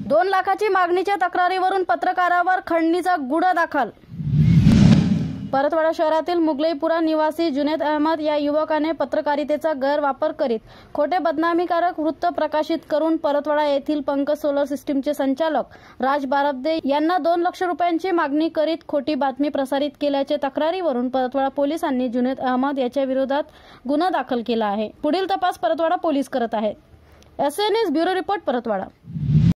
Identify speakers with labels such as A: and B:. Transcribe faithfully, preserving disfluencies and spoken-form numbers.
A: दोन लाखाची मागणीच्या तक्रारीवरून पत्रकारावर खंडणीचा गुन्हा दाखल। परतवाडा शहरातील मुगलईपुरा निवासी जुनेद अहमद या युवकाने पत्रकारितेचा गैरवापर करीत खोटे बदनामीकारक वृत्त प्रकाशित करून परतवाडा येथील पंकज सोलर सिस्टीमचे संचालक राज बारब्दे यांना दोन लाख रुपयांची मागणी करीत खोटी बातमी प्रसारित केल्याच्या तक्रारीवरून परतवाडा पोलिसांनी जुनेद अहमद याच्या विरोधात गुन्हा दाखल केला आहे। पुढील तपास परतवाडा पोलीस करत आहेत। S N S bureau report, Paratwada.